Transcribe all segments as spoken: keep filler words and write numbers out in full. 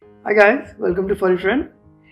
Hi guys, welcome to furry friend.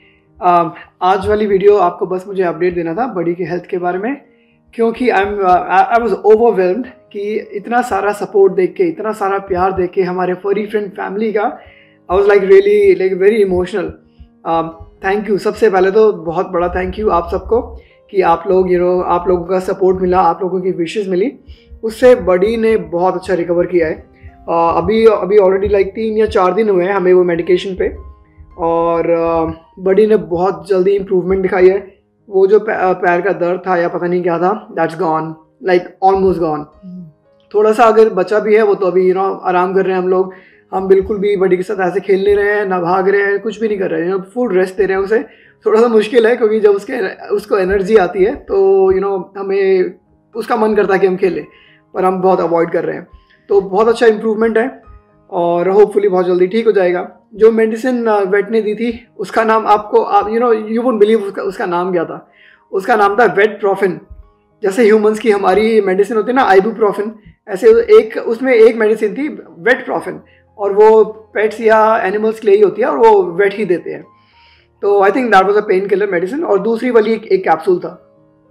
आज वाली video आपको बस मुझे अपडेट देना था बडी की हेल्थ के बारे में, क्योंकि I am I was overwhelmed कि इतना सारा सपोर्ट देख के, इतना सारा प्यार देख के हमारे फरी फ्रेंड फैमिली का, I was like really like very emotional. Thank you, सबसे पहले तो बहुत बड़ा थैंक यू आप सबको कि आप लोग यू नो आप लोगों का सपोर्ट मिला, आप लोगों की विशेस मिली, उससे बडी ने बहुत अच्छा रिकवर किया है। Uh, अभी अभी ऑलरेडी लाइक तीन या चार दिन हुए हैं हमें वो मेडिकेशन पे, और uh, बडी ने बहुत जल्दी इम्प्रूवमेंट दिखाई है। वो जो पैर का दर्द था या पता नहीं क्या था, that's gone, like almost gone. थोड़ा सा अगर बचा भी है वो तो अभी यू नो आराम कर रहे हैं हम लोग। हम बिल्कुल भी बडी के साथ ऐसे खेल नहीं रहे हैं, ना भाग रहे हैं, कुछ भी नहीं कर रहे हैं, फुल रेस्ट दे रहे हैं उसे। थोड़ा सा मुश्किल है क्योंकि जब उसके उसको एनर्जी आती है तो यू नो हमें उसका मन करता है कि हम खेलें, पर हम बहुत अवॉइड कर रहे हैं। तो बहुत अच्छा इम्प्रूवमेंट है और होपफुली बहुत जल्दी ठीक हो जाएगा। जो मेडिसिन वेट ने दी थी उसका नाम आपको आप you know you wouldn't believe उसका उसका नाम क्या था। उसका नाम था वेटप्रोफिन। जैसे ह्यूमंस की हमारी मेडिसिन होती है ना आइबुप्रोफिन, ऐसे एक उसमें एक मेडिसिन थी वेटप्रोफिन, और वो पेट्स या एनिमल्स के लिए ही होती है और वो वेट ही देते हैं। तो I think that was a pain killer medicine, और दूसरी वाली एक, एक कैप्सूल था।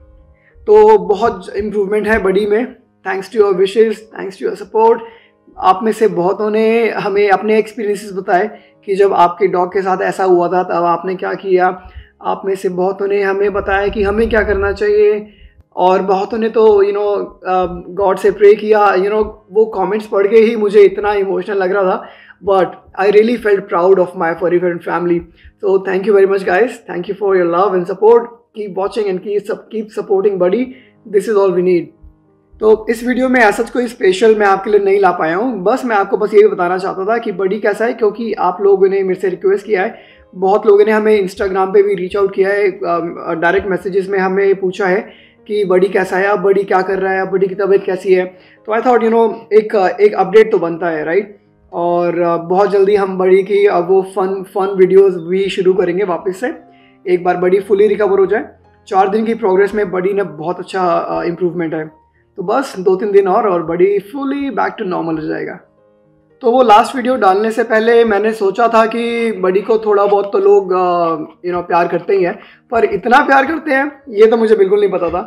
तो बहुत इम्प्रूवमेंट है बडी में, thanks to your wishes, thanks to your support. आप में से बहुतों ने हमें अपने एक्सपीरियंसेस बताए कि जब आपके डॉग के साथ ऐसा हुआ था तब आपने क्या किया। आप में से बहुतों ने हमें बताया कि हमें क्या करना चाहिए, और बहुतों ने तो यू नो गॉड से प्रे किया। यू नो वो कमेंट्स पढ़ के ही मुझे इतना इमोशनल लग रहा था, but I really felt proud of my furry friend family. So thank you very much guys, thank you for your love and support. Keep watching and keep supporting Buddy, this is all we need. तो इस video में ऐसा कोई special मैं आपके लिए नहीं ला पाया हूँ, बस मैं आपको बस ये बताना चाहता था कि बडी कैसा है, क्योंकि आप लोगों ने मेरे से रिक्वेस्ट किया है। बहुत लोगों ने हमें इंस्टाग्राम पे भी रीच आउट किया है, डायरेक्ट मैसेजेस में हमें पूछा है कि बडी कैसा है, अब बडी क्या कर रहा है, अब बडी की तबीयत कैसी है। तो आई थॉट यू नो एक एक अपडेट तो बनता है, राइट। और बहुत जल्दी हम बडी की अब वो फन फन वीडियोज़ भी शुरू करेंगे वापस से, एक बार बडी फुली रिकवर हो जाए। चार दिन की प्रोग्रेस में बडी ने बहुत अच्छा इम्प्रूवमेंट है। तो बस दो तीन दिन और और Buddy fully back to normal हो जाएगा। तो वो लास्ट वीडियो डालने से पहले मैंने सोचा था कि बडी को थोड़ा बहुत तो लोग यू नो प्यार करते ही हैं, पर इतना प्यार करते हैं ये तो मुझे बिल्कुल नहीं पता था।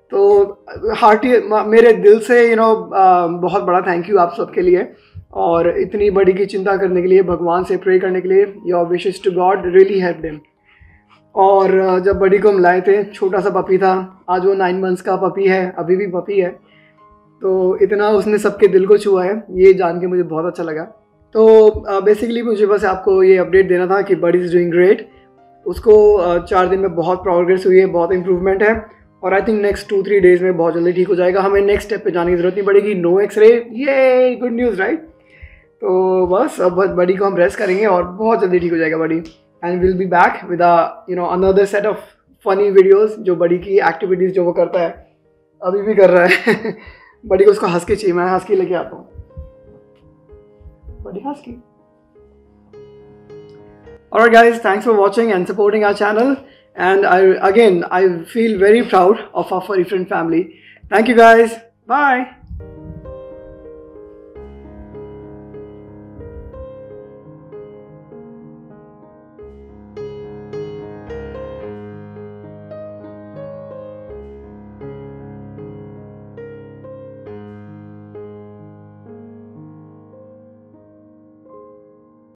तो हार्टी मेरे दिल से यू नो बहुत बड़ा थैंक यू आप सबके लिए, और इतनी बडी की चिंता करने के लिए, भगवान से प्रे करने के लिए। Your wishes to God really helped him. और जब बडी को हम लाए थे, छोटा सा पपी था, आज वो नाइन मंथ्स का पपी है, अभी भी पपी है। तो इतना उसने सबके दिल को छुआ है, ये जान के मुझे बहुत अच्छा लगा। तो बेसिकली uh, मुझे बस आपको ये अपडेट देना था कि बडी इज़ डूइंग ग्रेट। उसको uh, चार दिन में बहुत प्रोग्रेस हुई है, बहुत इंप्रूवमेंट है, और I think next two three days में बहुत जल्दी ठीक हो जाएगा। हमें नेक्स्ट स्टेप पे जाने की ज़रूरत नहीं पड़ेगी, नो एक्सरे, ये गुड न्यूज़, राइट। तो बस अब बडी को हम रेस्ट करेंगे और बहुत जल्दी ठीक हो जाएगा Buddy, and will be back with a you know another set of funny videos. जो बडी की एक्टिविटीज़ जो वो करता है, अभी भी कर रहा है बडी को उसको हस्की चाहिए, मैं हस्की लेके आता हूँ। Buddy husky. Alright guys, thanks for watching and supporting our channel, and I again I feel very proud of our furry friend family. Thank you guys. Bye.